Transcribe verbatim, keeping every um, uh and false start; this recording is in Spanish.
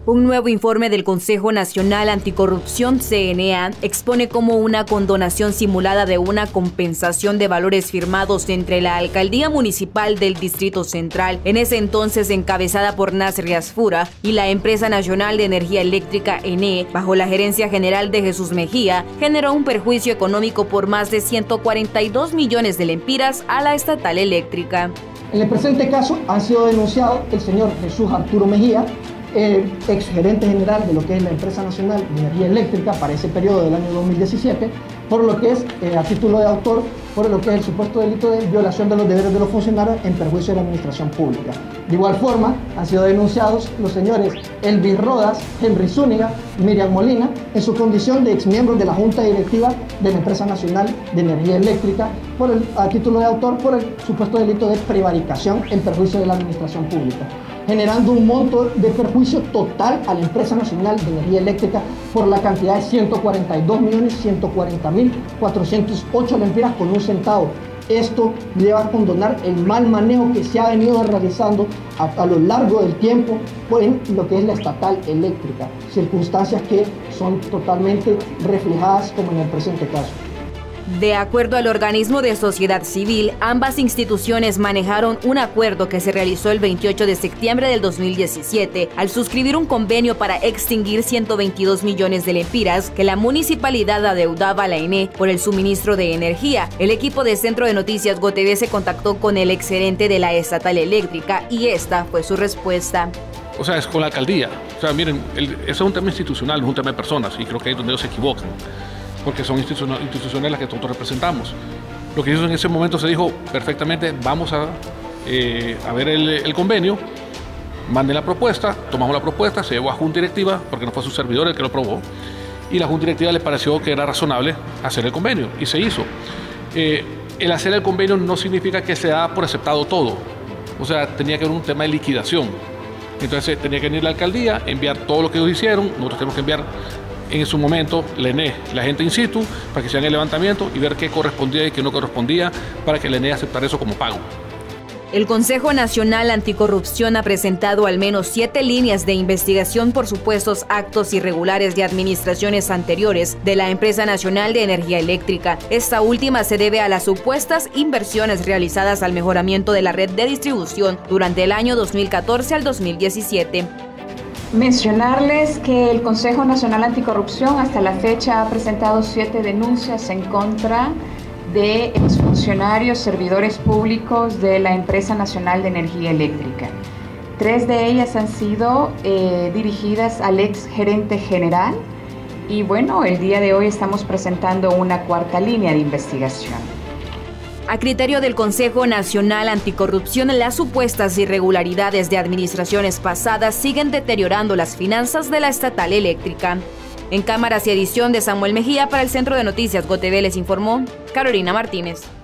Un nuevo informe del Consejo Nacional Anticorrupción, C N A, expone cómo una condonación simulada de una compensación de valores firmados entre la Alcaldía Municipal del Distrito Central, en ese entonces encabezada por Nasri Asfura, y la Empresa Nacional de Energía Eléctrica, E N E, bajo la gerencia general de Jesús Mejía, generó un perjuicio económico por más de ciento cuarenta y dos millones de lempiras a la estatal eléctrica. En el presente caso han sido denunciados el señor Jesús Arturo Mejía, el ex gerente general de lo que es la Empresa Nacional de Energía Eléctrica para ese periodo del año dos mil diecisiete, por lo que es, eh, a título de autor, por lo que es el supuesto delito de violación de los deberes de los funcionarios en perjuicio de la administración pública. De igual forma, han sido denunciados los señores Elvis Rodas, Henry Zúñiga, Miriam Molina, en su condición de exmiembros de la Junta Directiva de la Empresa Nacional de Energía Eléctrica, por el, a título de autor, por el supuesto delito de prevaricación en perjuicio de la administración pública, generando un monto de perjuicio total a la Empresa Nacional de Energía Eléctrica por la cantidad de ciento cuarenta y dos millones ciento cuarenta mil cuatrocientos ocho lempiras con un centavo. Esto lleva a condonar el mal manejo que se ha venido realizando a, a lo largo del tiempo en lo que es la estatal eléctrica, circunstancias que son totalmente reflejadas como en el presente caso. De acuerdo al organismo de sociedad civil, ambas instituciones manejaron un acuerdo que se realizó el veintiocho de septiembre del dos mil diecisiete al suscribir un convenio para extinguir ciento veintidós millones de lempiras que la municipalidad adeudaba a la E N E por el suministro de energía. El equipo de Centro de Noticias GoTV se contactó con el exgerente de la estatal eléctrica y esta fue su respuesta. O sea, es con la alcaldía. O sea, miren, el, eso es un tema institucional, no es un tema de personas, y creo que ahí es donde ellos se equivocan, porque son instituciones las que nosotros representamos. Lo que hizo en ese momento se dijo perfectamente, vamos a, eh, a ver el, el convenio, manden la propuesta, tomamos la propuesta, se llevó a Junta Directiva, porque no fue su servidor el que lo aprobó, y la Junta Directiva le pareció que era razonable hacer el convenio, y se hizo. Eh, el hacer el convenio no significa que se da por aceptado todo, o sea, tenía que haber un tema de liquidación. Entonces tenía que venir la alcaldía, enviar todo lo que ellos hicieron, nosotros tenemos que enviar en su momento la E N E, la gente in situ, para que se hagan el levantamiento y ver qué correspondía y qué no correspondía, para que la E N E aceptara eso como pago. El Consejo Nacional Anticorrupción ha presentado al menos siete líneas de investigación por supuestos actos irregulares de administraciones anteriores de la Empresa Nacional de Energía Eléctrica. Esta última se debe a las supuestas inversiones realizadas al mejoramiento de la red de distribución durante el año dos mil catorce al dos mil diecisiete. Mencionarles que el Consejo Nacional Anticorrupción hasta la fecha ha presentado siete denuncias en contra de exfuncionarios, servidores públicos de la Empresa Nacional de Energía Eléctrica. Tres de ellas han sido eh, dirigidas al ex gerente general y bueno, el día de hoy estamos presentando una cuarta línea de investigación. A criterio del Consejo Nacional Anticorrupción, las supuestas irregularidades de administraciones pasadas siguen deteriorando las finanzas de la estatal eléctrica. En cámaras y edición de Samuel Mejía para el Centro de Noticias GoTV les informó Carolina Martínez.